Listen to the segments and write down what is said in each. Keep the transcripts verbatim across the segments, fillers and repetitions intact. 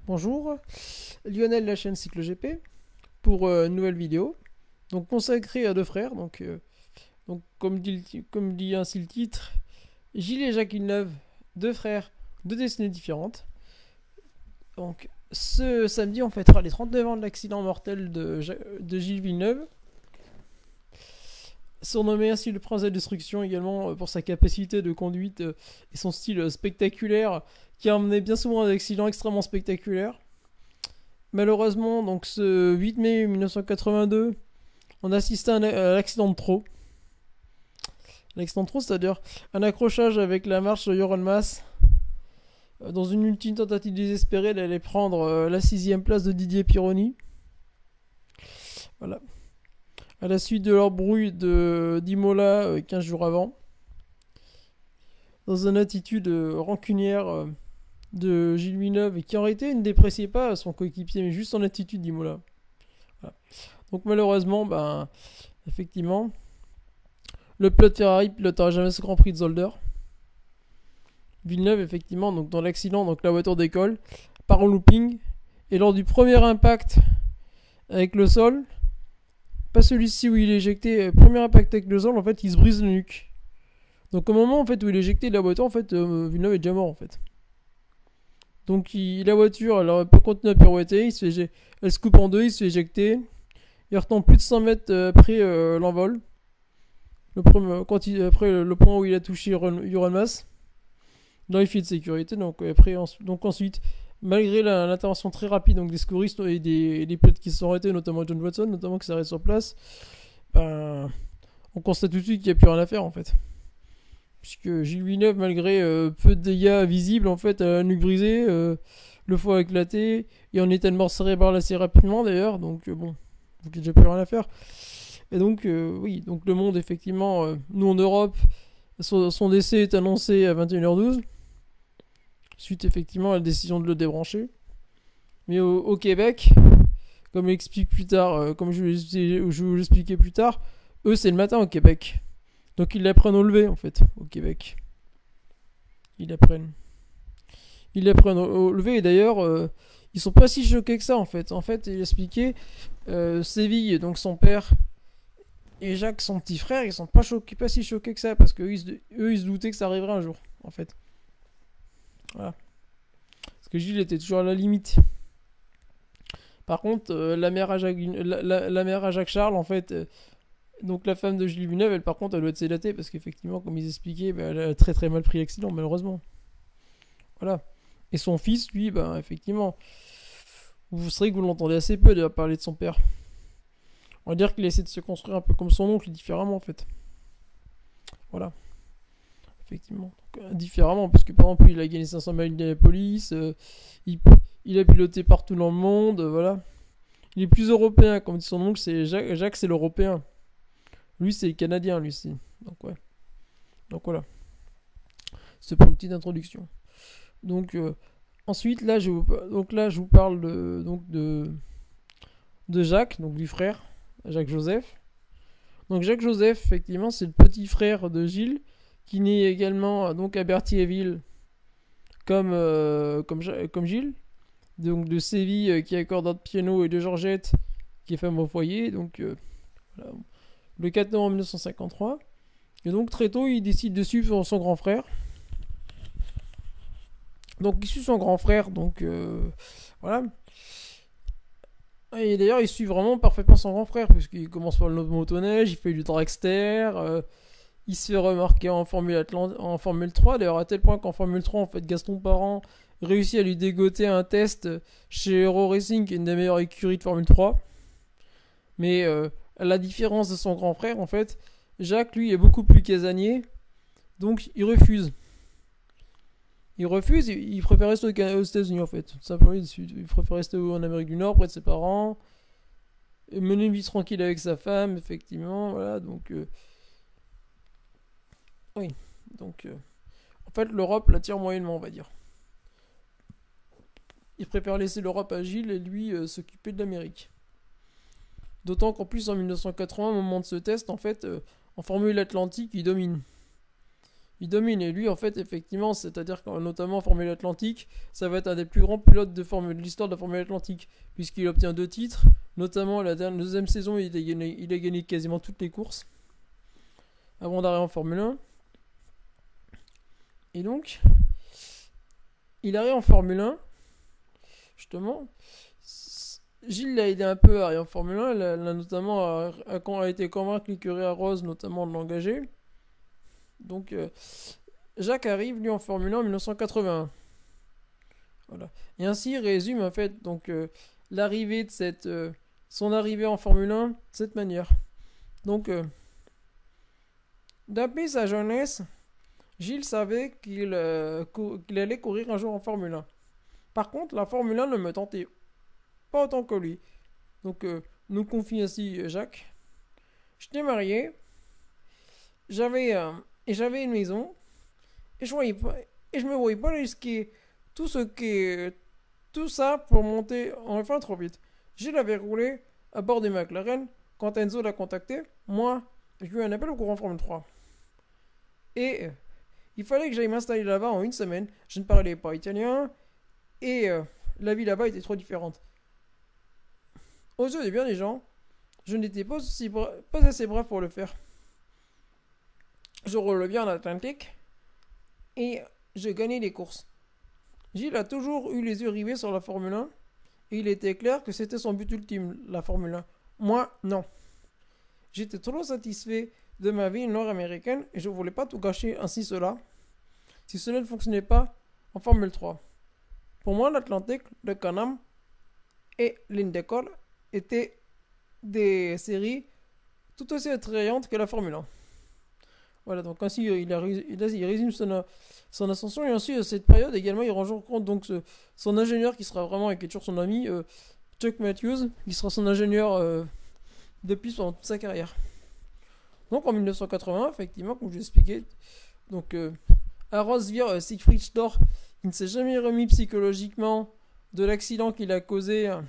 Bonjour, Lionel de la chaîne Cycle G P pour euh, une nouvelle vidéo donc consacrée à deux frères. Donc, euh, donc comme, dit le, comme dit ainsi le titre, Gilles et Jacques Villeneuve, deux frères, deux destinées différentes. Donc ce samedi on fêtera les trente-neuf ans de l'accident mortel de, de Gilles Villeneuve, surnommé ainsi le prince de la destruction également pour sa capacité de conduite et son style spectaculaire qui a emmené bien souvent à des accidents extrêmement spectaculaires. Malheureusement, donc ce huit mai mille neuf cent quatre-vingt-deux, on assistait à un accident de trop. L'accident de trop, c'est-à-dire un accrochage avec la marche de Joran Mas. Dans une ultime tentative désespérée d'aller prendre la sixième place de Didier Pironi. Voilà. À la suite de leur brouille de d'Imola quinze jours avant. Dans une attitude rancunière de Gilles Villeneuve, et qui en réalité ne dépréciait pas son coéquipier, mais juste son attitude d'Imola. Voilà. Donc malheureusement, ben, effectivement, le pilote Ferrari pilotera jamais ce Grand Prix de Zolder. Villeneuve, effectivement, donc dans l'accident, donc la voiture décolle, part en looping, et lors du premier impact avec le sol, pas celui-ci où il est éjecté, premier impact avec le sol, en fait, il se brise le nuque. Donc au moment en fait où il est éjecté de la voiture, en fait, euh, Villeneuve est déjà mort en fait. Donc il, la voiture, elle peut continuer à pirouetter, il se fait, elle se coupe en deux, il se fait éjecter. Il retombe plus de cent mètres après euh, l'envol. Le premier, quand il, après le, le point où il a touché Joran Mas. Dans les filets de sécurité. Donc, après, en, donc ensuite, malgré la, l'intervention très rapide donc des secouristes et des, des pilotes qui se sont arrêtés, notamment John Watson, notamment qui s'arrête sur place, ben, on constate tout de suite qu'il n'y a plus rien à faire en fait. Puisque Gilles Villeneuve, malgré euh, peu de dégâts visibles, en fait, a la nuque brisée, euh, le foie éclaté, et en état de mort cérébrale assez rapidement d'ailleurs, donc euh, bon, donc il n'y a déjà plus rien à faire. Et donc, euh, oui, donc le monde, effectivement, euh, nous en Europe, son, son décès est annoncé à vingt et une heures douze, suite effectivement à la décision de le débrancher. Mais au, au Québec, comme l'explique plus tard, euh, comme je, je vous l'expliquais plus tard, eux c'est le matin au Québec. Donc ils l'apprennent au lever en fait, au Québec. Ils l'apprennent. Ils l'apprennent au, au lever et d'ailleurs, euh, ils sont pas si choqués que ça en fait. En fait, il expliquait, euh, Séville, donc son père, et Jacques, son petit frère, ils sont pas, choqués, pas si choqués que ça parce qu'eux ils, eux, ils se doutaient que ça arriverait un jour en fait. Voilà. Parce que Gilles était toujours à la limite. Par contre, euh, la, mère à Jacques, la, la, la mère à Jacques Charles, en fait, euh, donc la femme de Gilles Villeneuve, elle par contre, elle doit être sédatée parce qu'effectivement, comme ils expliquaient, bah, elle a très très mal pris l'accident, malheureusement. Voilà. Et son fils, lui, bah, effectivement, vous savez que vous l'entendez assez peu de parler de son père. On va dire qu'il essaie de se construire un peu comme son oncle, différemment en fait. Voilà. Effectivement. Donc, euh, différemment, parce que par exemple, il a gagné cinq cents miles de la police, euh, il, il a piloté partout dans le monde, euh, voilà. Il est plus européen, comme dit son oncle, c'est Jacques, Jacques c'est l'européen. Lui, c'est le canadien, lui, c'est. Donc, ouais. Donc, voilà. C'est pour une petite introduction. Donc, euh, ensuite, là, je vous, donc là, je vous parle de, donc de, de Jacques, donc du frère, Jacques Joseph. Donc, Jacques Joseph, effectivement, c'est le petit frère de Gilles, qui naît également donc à Berthierville comme, euh, comme, comme Gilles, donc de Séville euh, qui est accordeur de piano et de Georgette qui est femme au foyer, donc euh, voilà. Le quatre novembre mille neuf cent cinquante-trois. Et donc très tôt il décide de suivre son grand frère. Donc il suit son grand frère, donc euh, voilà. Et d'ailleurs il suit vraiment parfaitement son grand frère, puisqu'il commence par le motoneige, il fait du dragster, euh, il se fait remarquer en Formule, Atlant- en Formule trois, d'ailleurs à tel point qu'en Formule trois, en fait, Gaston Parent réussit à lui dégoter un test chez Hero Racing, qui est une des meilleures écuries de Formule trois. Mais euh, à la différence de son grand frère, en fait, Jacques, lui, est beaucoup plus casanier, donc il refuse. Il refuse, il, il préfère rester aux États-Unis, en fait. Tout simplement, il, il préfère rester en Amérique du Nord, près de ses parents, et mener une vie tranquille avec sa femme, effectivement, voilà, donc... Euh, Oui, donc euh, en fait l'Europe l'attire moyennement, on va dire. Il préfère laisser l'Europe à Gilles et lui euh, s'occuper de l'Amérique. D'autant qu'en plus en mille neuf cent quatre-vingts, au moment de ce test, en fait, euh, en Formule Atlantique, il domine. il domine. Et lui, en fait, effectivement, c'est-à-dire que notamment en Formule Atlantique, ça va être un des plus grands pilotes de, Formule, de l'histoire de la Formule Atlantique, puisqu'il obtient deux titres. Notamment la dernière, deuxième saison, il a, gagné, il a gagné quasiment toutes les courses avant d'arriver en Formule un. Et donc, il arrive en Formule un, justement. Gilles l'a aidé un peu à arriver en Formule un, elle a, elle a notamment a, a, a été convaincu l'écurie à Rose, notamment de l'engager. Donc, euh, Jacques arrive, lui, en Formule un en dix-neuf cent quatre-vingt-un. Voilà. Et ainsi, il résume, en fait, donc, euh, l'arrivée de cette... Euh, son arrivée en Formule un de cette manière. Donc, euh, depuis sa jeunesse, Gilles savait qu'il euh, qu'il allait courir un jour en Formule un. Par contre, la Formule un ne me tentait pas autant que lui. Donc, euh, nous confie ainsi Jacques. J'étais marié, j'avais euh, et j'avais une maison, et je voyais pas, et je me voyais pas risquer tout ce qui, tout ça pour monter en F un trop vite. Gilles avait roulé à bord des McLaren quand Enzo l'a contacté. Moi, je lui ai un appel au courant Formule trois. Et euh, il fallait que j'aille m'installer là-bas en une semaine. Je ne parlais pas italien et euh, la vie là-bas était trop différente. Aux yeux de bien des gens, je n'étais pas, aussi bra- pas assez brave pour le faire. Je roule bien en Atlantique et je gagnais les courses. Gilles a toujours eu les yeux rivés sur la Formule un et il était clair que c'était son but ultime, la Formule un. Moi, non. J'étais trop satisfait de ma vie nord-américaine et je ne voulais pas tout gâcher ainsi cela si cela ne fonctionnait pas en Formule trois. Pour moi, l'Atlantique, le Can-Am et l'Indycar étaient des séries tout aussi attrayantes que la Formule un. Voilà, donc ainsi il, a, il, a, il résume son, son ascension et ensuite à cette période également il rend compte donc ce, son ingénieur qui sera vraiment et qui est toujours son ami, euh, Chuck Matthews, qui sera son ingénieur euh, depuis pendant toute sa carrière. Donc en dix-neuf cent quatre-vingt-un, effectivement, comme je l'ai expliqué, donc euh, Arros vire euh, Siegfried Storr, qui ne s'est jamais remis psychologiquement de l'accident qu'il a causé euh,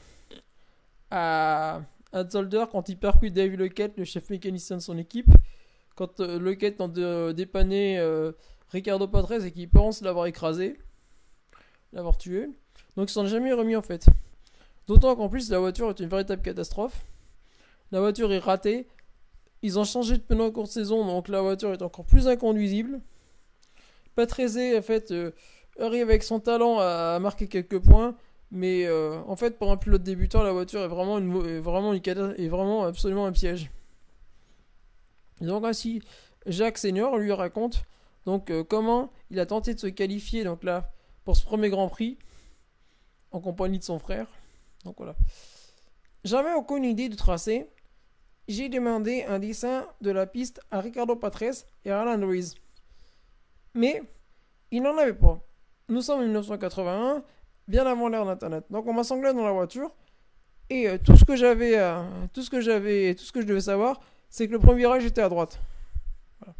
à, à Zolder quand il percute Dave Lequette, le chef mécanicien de son équipe. Quand euh, Lequette tente de euh, dépanner euh, Ricardo Patrese et qu'il pense l'avoir écrasé, l'avoir tué. Donc il s'en est jamais remis en fait. D'autant qu'en plus la voiture est une véritable catastrophe. La voiture est ratée. Ils ont changé de pneu en cours de saison, donc la voiture est encore plus inconduisible. Patrese en fait euh, arrive avec son talent à, à marquer quelques points, mais euh, en fait pour un pilote débutant la voiture est vraiment une, est vraiment une est vraiment absolument un piège. Et donc ainsi, Jacques Senior lui raconte donc euh, comment il a tenté de se qualifier donc là pour ce premier Grand Prix en compagnie de son frère. Donc voilà. J'avais aucune idée du tracé. J'ai demandé un dessin de la piste à Ricardo Patrese et à Alan Ruiz. Mais il n'en avait pas. Nous sommes en dix-neuf cent quatre-vingt-un, bien avant l'ère d'Internet. Donc on m'a sanglé dans la voiture et euh, tout ce que j'avais, euh, tout ce que j'avais, tout ce que je devais savoir, c'est que le premier virage était à droite. Voilà.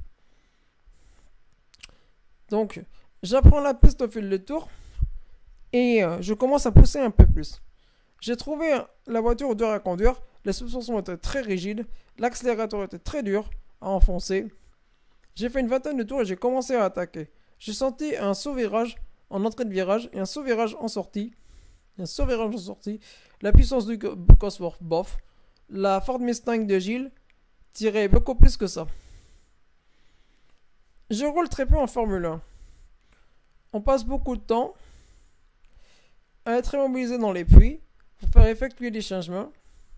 Donc, j'apprends la piste au fil des tours et euh, je commence à pousser un peu plus. J'ai trouvé la voiture dure à conduire, la suspension était très rigide, l'accélérateur était très dur à enfoncer. J'ai fait une vingtaine de tours et j'ai commencé à attaquer. J'ai senti un saut virage en entrée de virage et un saut virage en sortie. Un saut virage en sortie. La puissance du Cosworth, bof. La Ford Mustang de Gilles tirait beaucoup plus que ça. Je roule très peu en Formule un. On passe beaucoup de temps à être immobilisé dans les puits pour faire effectuer des changements.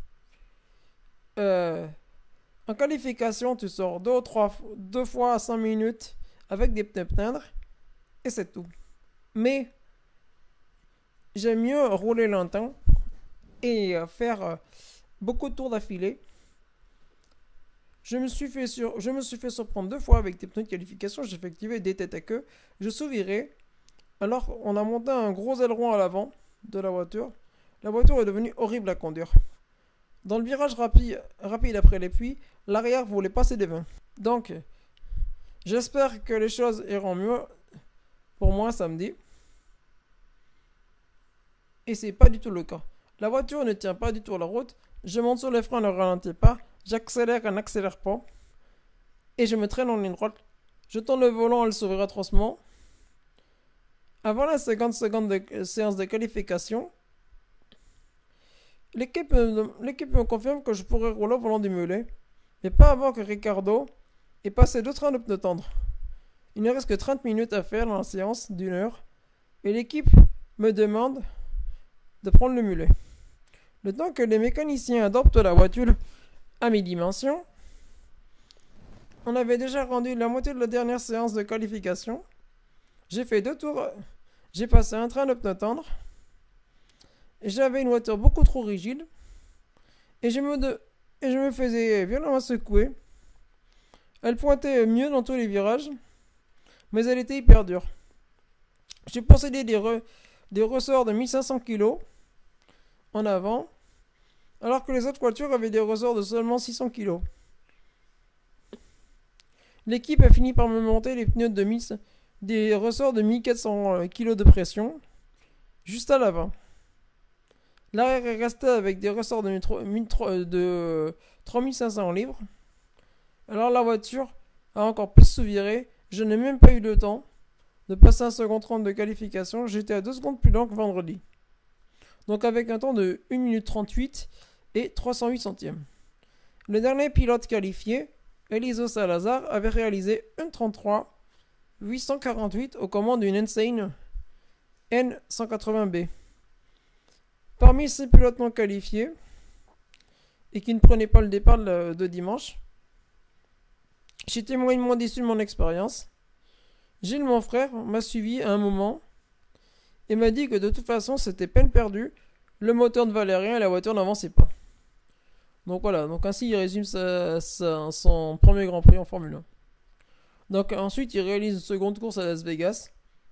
Euh, en qualification, tu sors deux, trois, deux fois à cinq minutes avec des pneus tendres et c'est tout. Mais j'aime mieux rouler longtemps et faire euh, beaucoup de tours d'affilée. Je me suis fait sur, je me suis fait surprendre deux fois avec des pneus de qualification. J'ai effectué des têtes à queue. Je souvirais. Alors, on a monté un gros aileron à l'avant de la voiture. La voiture est devenue horrible à conduire. Dans le virage rapide, rapide après les puits, l'arrière voulait passer des vins. Donc, j'espère que les choses iront mieux pour moi samedi. Et c'est pas du tout le cas. La voiture ne tient pas du tout la route. Je monte sur les freins, ne ralentis pas. J'accélère et n'accélère pas. Et je me traîne en ligne droite. Je tourne le volant, elle s'ouvrira tranquillement. Avant la cinquante secondes de euh, séance de qualification, l'équipe euh, l'équipe me confirme que je pourrais rouler au volant du mulet, mais pas avant que Ricardo ait passé deux trains de pneus tendres. Il ne reste que trente minutes à faire dans la séance d'une heure, et l'équipe me demande de prendre le mulet. Le temps que les mécaniciens adoptent la voiture à mes dimensions, on avait déjà rendu la moitié de la dernière séance de qualification. J'ai fait deux tours, j'ai passé un train de pneus tendres, j'avais une voiture beaucoup trop rigide, et je me, de, et je me faisais violemment secouer. Elle pointait mieux dans tous les virages, mais elle était hyper dure. J'ai possédé des, re, des ressorts de mille cinq cents kilos en avant, alors que les autres voitures avaient des ressorts de seulement six cents kilos. L'équipe a fini par me monter les pneus de mille, des ressorts de mille quatre cents kilos de pression, juste à l'avant. L'arrière est resté avec des ressorts de, de trois mille cinq cents livres. Alors la voiture a encore plus souviré. Je n'ai même pas eu le temps de passer un second round de qualification. J'étais à deux secondes plus lent que vendredi. Donc avec un temps de une minute trente-huit et trois cent huit centièmes. Le dernier pilote qualifié, Elizo Salazar, avait réalisé une trente-trois huit cent quarante-huit aux commandes d'une Insane N cent quatre-vingts B. Parmi ces pilotes non qualifiés et qui ne prenaient pas le départ de, de dimanche, j'étais moyennement déçu de mon expérience. Gilles, mon frère, m'a suivi à un moment et m'a dit que de toute façon c'était peine perdue, le moteur ne valait rien et la voiture n'avançait pas. Donc voilà, donc ainsi il résume sa, sa, son premier Grand Prix en Formule un. Donc ensuite il réalise une seconde course à Las Vegas.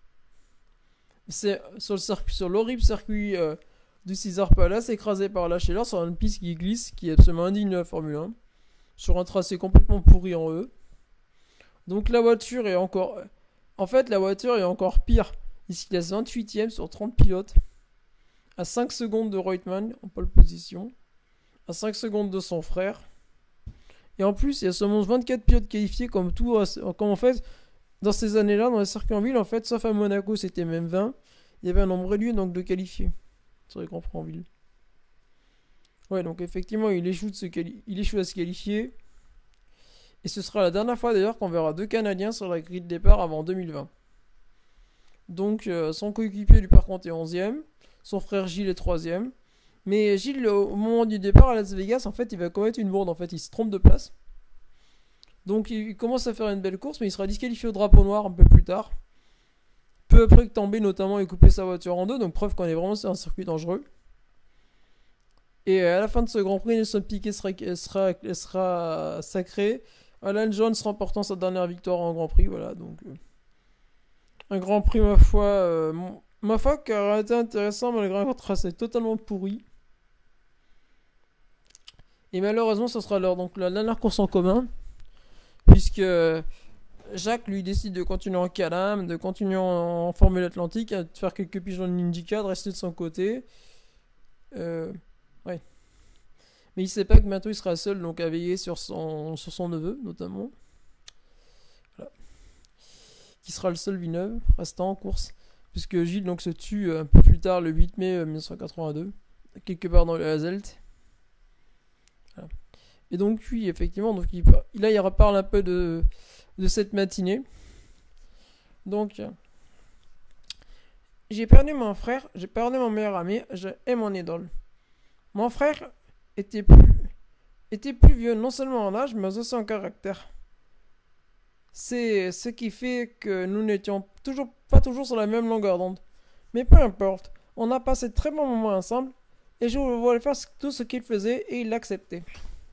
C'est sur, le circuit, sur l'horrible circuit euh, du Caesars Palace, écrasé par la chaleur sur une piste qui glisse, qui est absolument indigne de la Formule un, sur un tracé complètement pourri en E. Donc la voiture est encore... En fait la voiture est encore pire. Ici il est vingt-huitième sur trente pilotes, à cinq secondes de Reutemann en pole position, à cinq secondes de son frère. Et en plus, il y a seulement vingt-quatre pilotes qualifiés, comme tout, comme en fait, dans ces années-là, dans les circuits en ville, en fait, sauf à Monaco, c'était même vingt. Il y avait un nombre réduit donc de qualifiés sur les Grands Prix en ville. Ouais, donc effectivement, il échoue, de se quali- il échoue à se qualifier. Et ce sera la dernière fois d'ailleurs qu'on verra deux Canadiens sur la grille de départ avant deux mille vingt. Donc, euh, son coéquipier lui par contre est onzième, son frère Gilles est troisième. Mais Gilles, au moment du départ à Las Vegas, en fait, il va commettre une bourde. En fait, il se trompe de place. Donc, il commence à faire une belle course, mais il sera disqualifié au drapeau noir un peu plus tard. Peu après que Tambay, notamment, ait coupé sa voiture en deux. Donc, preuve qu'on est vraiment sur un circuit dangereux. Et à la fin de ce Grand Prix, Nelson Piquet sera, sera, sera sacré. Alan Jones remportant sa dernière victoire en Grand Prix. Voilà, donc... Euh, un Grand Prix, ma foi... Euh, ma foi, qui a été intéressant, malgré un tracé totalement pourri. Et malheureusement, ce sera leur, donc, la dernière course en commun. Puisque Jacques, lui, décide de continuer en Can-Am, de continuer en, en Formule Atlantique, de faire quelques pigeons de IndyCar, de rester de son côté. Euh, ouais. Mais il sait pas que bientôt il sera seul, donc à veiller sur son, sur son neveu, notamment. Voilà. Qui sera le seul Villeneuve restant en course. Puisque Gilles donc, se tue un peu plus tard, le huit mai mille neuf cent quatre-vingt-deux, quelque part dans le Hazelt. Voilà. Et donc, oui, effectivement, donc, il, là, il reparle un peu de, de cette matinée. Donc, j'ai perdu mon frère, j'ai perdu mon meilleur ami, je et mon idole. Mon frère était plus, était plus vieux, non seulement en âge, mais aussi en caractère. C'est ce qui fait que nous n'étions toujours, pas toujours sur la même longueur d'onde. Mais peu importe, on a passé de très bons moments ensemble, et je voulais faire tout ce qu'il faisait, et il l'acceptait.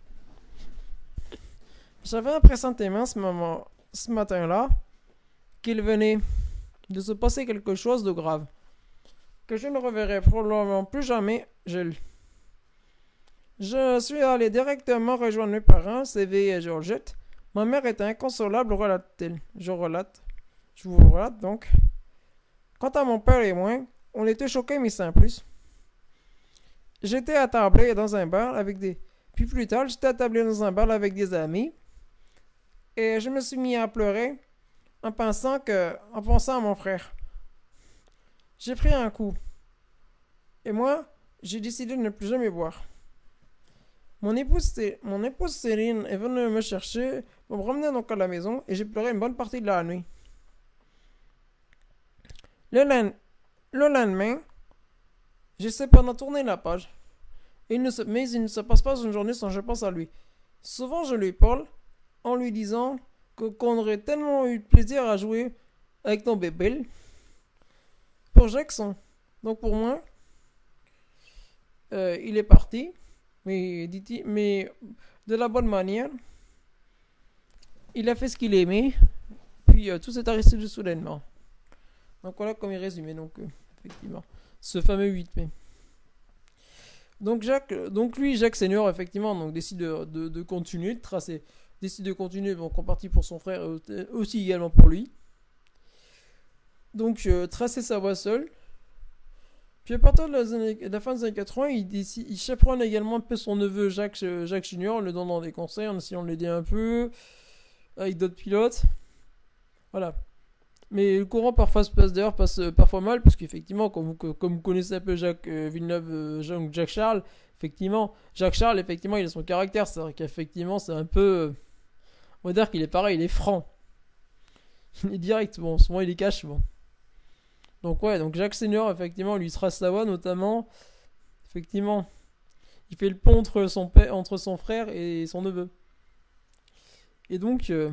J'avais un pressentiment ce, moment, ce matin-là qu'il venait de se passer quelque chose de grave, que je ne reverrai probablement plus jamais Gilles. Je suis allé directement rejoindre mes parents, Sylvie et Georgette. Ma mère était inconsolable, relate-t-elle. Je relate. Je vous relate donc. Quant à mon père et moi, on était choqués mais sans plus. J'étais attablé dans un bar avec des... Puis plus tard, j'étais attablé dans un bar avec des amis. Et je me suis mis à pleurer. en pensant que, en pensant à mon frère. J'ai pris un coup. Et moi, j'ai décidé de ne plus jamais boire. Mon épouse, mon épouse Céline est venue me chercher pour me ramener donc à la maison et j'ai pleuré une bonne partie de la nuit. Le, lend- le lendemain, j'essaie pendant de tourner la page. Il ne se, mais il ne se passe pas une journée sans que je pense à lui. Souvent, je lui parle en lui disant que, qu'on aurait tellement eu de plaisir à jouer avec ton bébé pour Jackson. Donc pour moi, euh, il est parti, mais, dit mais de la bonne manière. Il a fait ce qu'il aimait, puis euh, tout s'est arrêté de soudainement. Donc voilà comme il résumait, donc euh, effectivement, ce fameux huit mai. Donc Jacques, donc lui, Jacques Senior, effectivement, donc décide de, de, de continuer, de tracer, décide de continuer, donc en partie pour son frère et aussi également pour lui. Donc euh, tracer sa voie seule. Puis à partir de la, années, de la fin des années quatre-vingts, il, décide, il chaperonne également un peu son neveu Jacques, Jacques Junior, en le donnant des conseils, en essayant de l'aider un peu, avec d'autres pilotes. Voilà. Mais le courant parfois se passe d'ailleurs passe euh, parfois mal, parce qu'effectivement, comme, vous- comme vous connaissez un peu Jacques euh, Villeneuve, euh, Jacques, Jacques Charles, effectivement, Jacques Charles, effectivement, il a son caractère, c'est-à-dire qu'effectivement, c'est un peu, euh, on va dire qu'il est pareil, il est franc, il est direct, bon, souvent il est cash, bon. Donc ouais, donc Jacques Senior, effectivement, lui trace sa voie, notamment, effectivement, il fait le pont entre son, père, entre son frère et son neveu. Et donc, euh,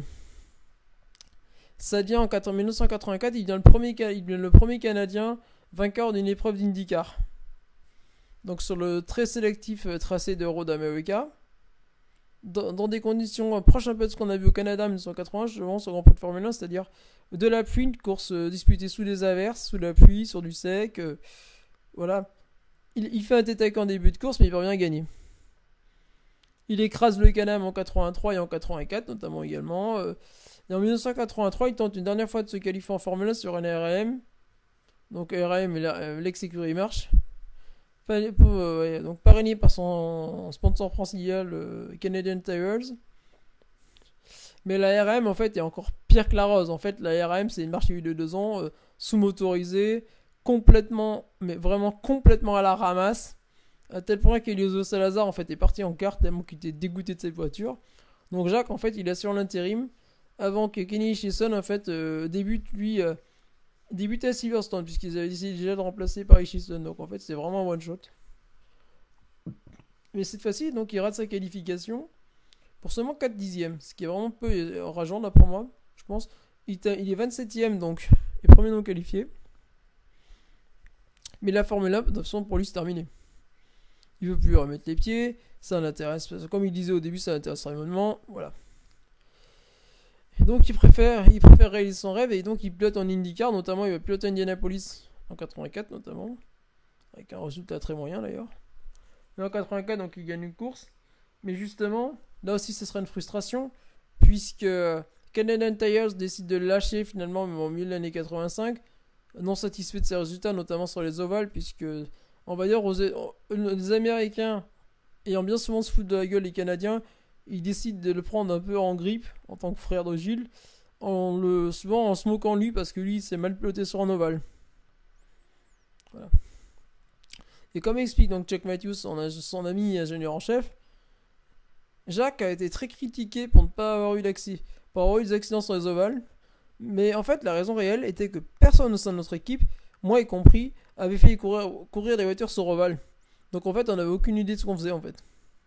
ça devient en mille neuf cent quatre-vingt-quatre, il devient le premier, il devient le premier Canadien vainqueur d'une épreuve d'IndyCar. Donc sur le très sélectif euh, tracé de Road America, dans, dans des conditions euh, proches un peu de ce qu'on a vu au Canada en mille neuf cent quatre-vingts, je pense au Grand Prix de Formule un, c'est-à-dire de la pluie, une course euh, disputée sous des averses, sous la pluie, sur du sec, euh, voilà. Il, il fait un détail en début de course, mais il ne peut rien gagner. Il écrase le Canam en quatre-vingt-trois et en quatre-vingt-quatre, notamment également. euh, Et en mille neuf cent quatre-vingt-trois, il tente une dernière fois de se qualifier en Formule un sur un R A M. Donc R A M, euh, l'ex-écurie marche. Enfin, pour, euh, ouais, donc parrainé par son sponsor principal, euh, Canadian Tires. Mais la R A M, en fait, est encore pire que la Rose. En fait, la R A M, c'est une marche de deux ans, euh, sous-motorisée, complètement, mais vraiment complètement à la ramasse. À tel point qu'Elioso Salazar, en fait, est parti en carte tellement qu'il était dégoûté de cette voiture. Donc Jacques, en fait, il assure l'intérim avant que Kenny Hutchison, en fait, euh, débute, lui, euh, débute à Silverstone, puisqu'ils avaient décidé déjà de remplacer par Hutchison. Donc en fait, c'est vraiment un one-shot. Mais cette fois-ci, donc, il rate sa qualification pour seulement quatre dixièmes, ce qui est vraiment peu rageant d'après moi, je pense. Il, il est vingt-septième, donc, et premier non qualifié. Mais la Formule un, de toute façon, pour lui, c'est terminé. Il veut plus remettre les pieds, ça l'intéresse, comme il disait au début, ça l'intéresse énormément, voilà. Et donc il préfère, il préfère réaliser son rêve et donc il pilote en IndyCar, notamment il va piloter Indianapolis en quatre-vingt-quatre notamment, avec un résultat très moyen d'ailleurs. Mais en quatre-vingt-quatre, donc il gagne une course, mais justement, là aussi ce sera une frustration, puisque Canadian Tires décide de le lâcher finalement, même en milieu de l'année quatre-vingt-cinq, non satisfait de ses résultats, notamment sur les ovales, puisque on va dire aux, les Américains ayant bien souvent se foutre de la gueule les Canadiens, ils décident de le prendre un peu en grippe en tant que frère de Gilles, en le souvent en se moquant de lui parce que lui s'est mal piloté sur un ovale. Voilà. Et comme explique donc Chuck Matthews, son, son ami ingénieur en chef, Jacques a été très critiqué pour ne pas avoir eu d'accident, pour avoir eu des accidents sur les ovales. Mais en fait, la raison réelle était que personne au sein de notre équipe, moi y compris, avait fait courir, courir des voitures sur ovale. Donc en fait, on n'avait aucune idée de ce qu'on faisait en fait.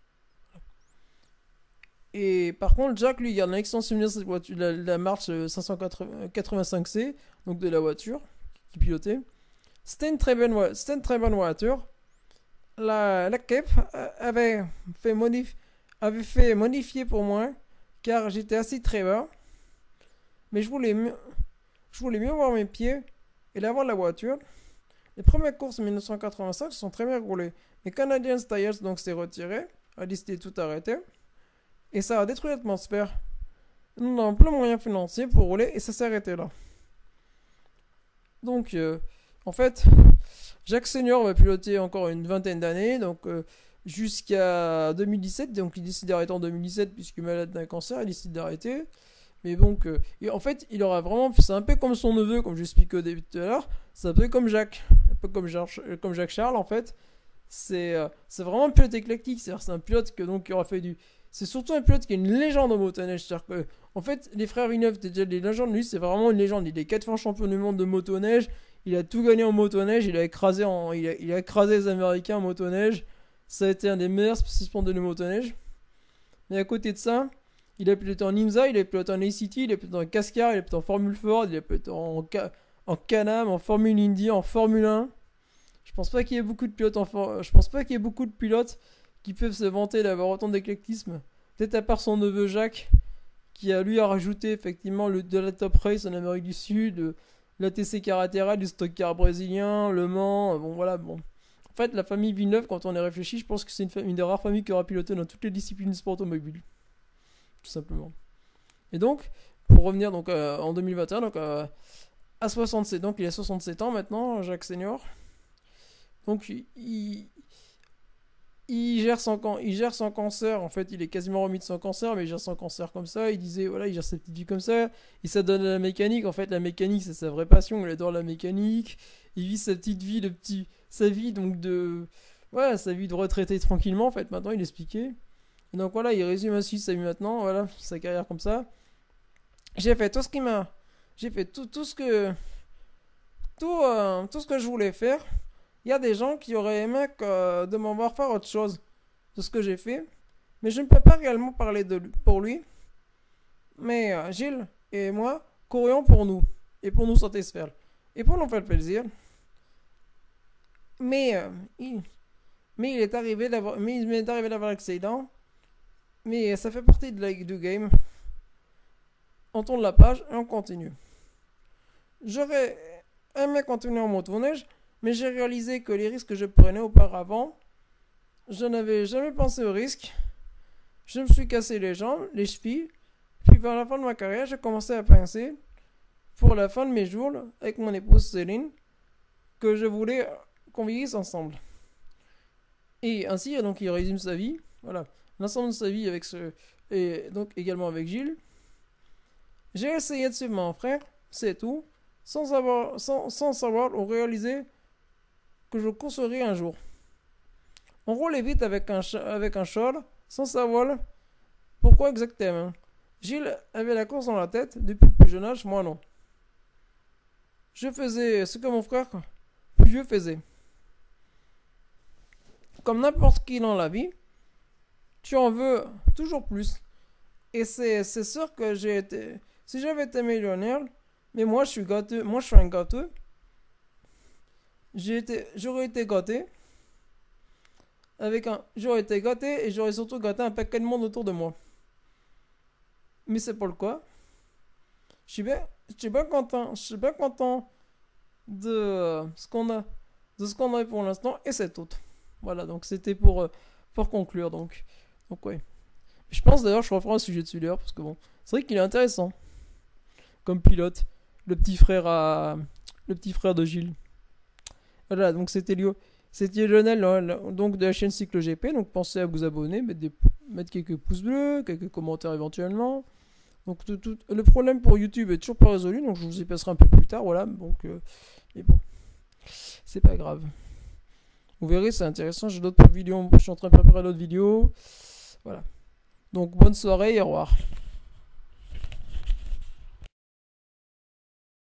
Et par contre, Jack lui garde un excellent souvenir de cette voiture, la, la marche cinq cent quatre-vingt-cinq C, donc de la voiture qu'il pilotait. C'était une très bonne, c'était une très bonne voiture. La, la Cape avait fait, modif, avait fait modifier pour moi, car j'étais assis très bas. Mais je voulais mieux, je voulais mieux voir mes pieds et l'avant de la voiture. Les premières courses en mille neuf cent quatre-vingt-cinq se sont très bien roulées. Mais Canadian Tires donc s'est retiré, a décidé de tout arrêter. Et ça a détruit l'atmosphère. Nous n'avons plus de moyens financiers pour rouler et ça s'est arrêté là. Donc, euh, en fait, Jacques Senior va piloter encore une vingtaine d'années, donc euh, jusqu'à deux mille dix-sept. Donc, il décide d'arrêter en deux mille dix-sept puisque malade d'un cancer, il décide d'arrêter. Mais donc, euh, et en fait, il aura vraiment. C'est un peu comme son neveu, comme j'expliquais au début tout à l'heure. C'est un peu comme Jacques. Un peu comme Jacques, euh, comme Jacques Charles, en fait. C'est euh, c'est vraiment un pilote éclectique. C'est-à-dire, c'est un pilote que, donc, qui aura fait du. C'est surtout un pilote qui est une légende en motoneige. C'est-à-dire que, en fait, les frères Villeneuve, déjà des légendes, lui, c'est vraiment une légende. Il est quatre fois champion du monde de motoneige. Il a tout gagné en motoneige. Il a écrasé, en, il a, il a écrasé les Américains en motoneige. Ça a été un des meilleurs spécialistes de motoneige. Mais à côté de ça, il a piloté en IMSA, il a piloté en A C T, il a piloté en Cascar, il a piloté en Formule Ford, il a piloté en, en Can-Am, en Formule Indy, en Formule un. Je pense pas qu'il y ait beaucoup de pilotes en for... Je pense pas qu'il y ait beaucoup de pilotes qui peuvent se vanter d'avoir autant d'éclectisme. Peut-être à part son neveu Jacques, qui a lui a rajouté effectivement le, de la Top Race en Amérique du Sud, l'A T C Carretera, du stock car brésilien, Le Mans, bon voilà, bon. En fait, la famille Villeneuve, quand on y réfléchit, je pense que c'est une, fa- une des rares familles qui aura piloté dans toutes les disciplines de sport automobile. Tout simplement. Et donc, pour revenir donc, euh, en deux mille vingt et un, donc, euh, à soixante-sept, donc il a soixante-sept ans maintenant, Jacques Senior. Donc, il, il, il gère son, can- il gère son cancer. En fait, il est quasiment remis de son cancer, mais il gère son cancer comme ça. Il disait, voilà, il gère sa petite vie comme ça. Il s'adonne à la mécanique. En fait, la mécanique, c'est sa vraie passion. Il adore la mécanique. Il vit sa petite vie, de petit, sa vie donc de, voilà, sa vie de retraité tranquillement. En fait, maintenant, il expliquait. Et donc voilà, il résume ainsi sa vie maintenant. Voilà, sa carrière comme ça. J'ai fait tout ce qui m'a, j'ai fait tout, tout ce que, tout, euh, tout ce que je voulais faire. Il y a des gens qui auraient aimé que, de m'en voir faire autre chose de ce que j'ai fait. Mais je ne peux pas réellement parler de lui- pour lui. Mais euh, Gilles et moi courions pour nous. Et pour nous satisfaire. Et pour nous faire plaisir. Mais, euh, il, mais il est arrivé d'avoir, mais il m'est arrivé d'avoir l'accident. Mais ça fait partie de la, du game. On tourne la page et on continue. J'aurais aimé continuer en motoneige. Mais j'ai réalisé que les risques que je prenais auparavant, je n'avais jamais pensé aux risques. Je me suis cassé les jambes, les chevilles. Puis vers la fin de ma carrière, j'ai commencé à penser, pour la fin de mes jours, avec mon épouse Céline, que je voulais qu'on vieillisse ensemble. Et ainsi, donc, il résume sa vie. Voilà, l'ensemble de sa vie avec ce... Et donc également avec Gilles. J'ai essayé de suivre mon frère, c'est tout, sans, avoir, sans, sans savoir ou réaliser que je courserai un jour. On roulait vite avec un, avec un char, sans savoir pourquoi exactement. Gilles avait la course dans la tête depuis le plus jeune âge, moi non. Je faisais ce que mon frère plus vieux faisait. Comme n'importe qui dans la vie, tu en veux toujours plus. Et c'est, c'est sûr que j'ai été... Si j'avais été millionnaire, mais moi je suis gâteux, moi je suis un gâteux, j'ai été, j'aurais été gâté. Avec un, j'aurais été gâté et j'aurais surtout gâté un paquet de monde autour de moi. Mais c'est pas le cas. Je suis bien, je suis bien content, je suis bien content de euh, ce qu'on a, de ce qu'on a pour l'instant et c'est tout. Voilà, donc c'était pour, euh, pour conclure donc. Donc ouais. Je pense d'ailleurs je referai un sujet dessus d'ailleurs parce que bon, c'est vrai qu'il est intéressant comme pilote, le petit frère à, le petit frère de Gilles. Voilà, donc c'était Lio. C'était Lionel hein, donc de la chaîne Cycle G P. Donc pensez à vous abonner, mettre, des, mettre quelques pouces bleus, quelques commentaires éventuellement. Donc tout, tout, le problème pour YouTube est toujours pas résolu, donc je vous y passerai un peu plus tard. Voilà, donc euh, mais bon, c'est pas grave. Vous verrez, c'est intéressant. J'ai d'autres vidéos, je suis en train de préparer d'autres vidéos. Voilà. Donc bonne soirée et au revoir.